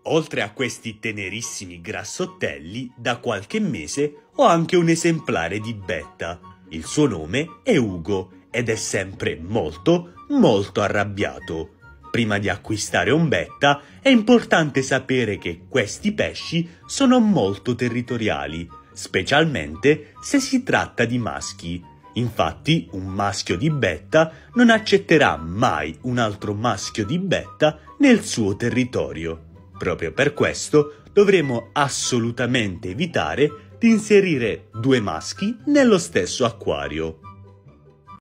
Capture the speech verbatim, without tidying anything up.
Oltre a questi tenerissimi grassottelli, da qualche mese ho anche un esemplare di Betta. Il suo nome è Ugo ed è sempre molto, molto arrabbiato. Prima di acquistare un Betta è importante sapere che questi pesci sono molto territoriali, specialmente se si tratta di maschi. Infatti, un maschio di Betta non accetterà mai un altro maschio di Betta nel suo territorio. Proprio per questo dovremo assolutamente evitare di inserire due maschi nello stesso acquario.